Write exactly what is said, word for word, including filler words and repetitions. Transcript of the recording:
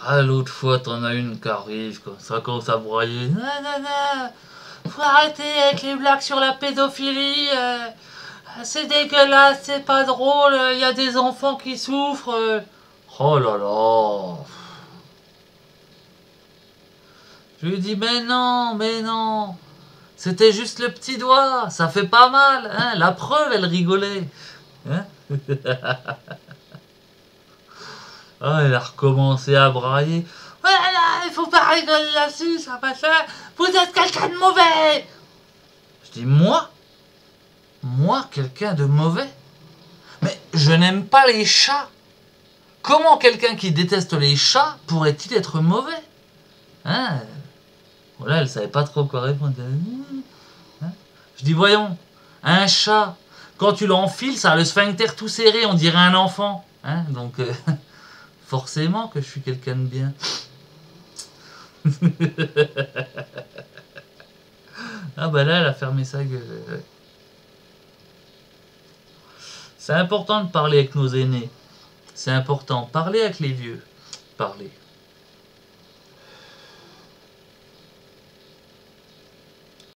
Ah, l'autre fois, t'en as une qui arrive, comme ça, commence à broyer. Non, non, non, faut arrêter avec les blagues sur la pédophilie. euh, c'est dégueulasse, c'est pas drôle, il y a des enfants qui souffrent. euh. Oh là là. Je lui dis, mais non, mais non. C'était juste le petit doigt, ça fait pas mal. Hein. La preuve, elle rigolait. Hein. Ah, elle a recommencé à brailler. Ouais, là, il faut pas rigoler là-dessus, ça va faire. Vous êtes quelqu'un de mauvais. Je dis, moi Moi, quelqu'un de mauvais? Mais je n'aime pas les chats. Comment quelqu'un qui déteste les chats pourrait-il être mauvais? Hein? Voilà, elle savait pas trop quoi répondre. Hein. Je dis, voyons, un chat, quand tu l'enfiles, ça a le sphincter tout serré, on dirait un enfant. Hein. Donc, euh, forcément que je suis quelqu'un de bien. Ah bah là, elle a fermé sa gueule. C'est important de parler avec nos aînés. C'est important. Parler avec les vieux. Parler.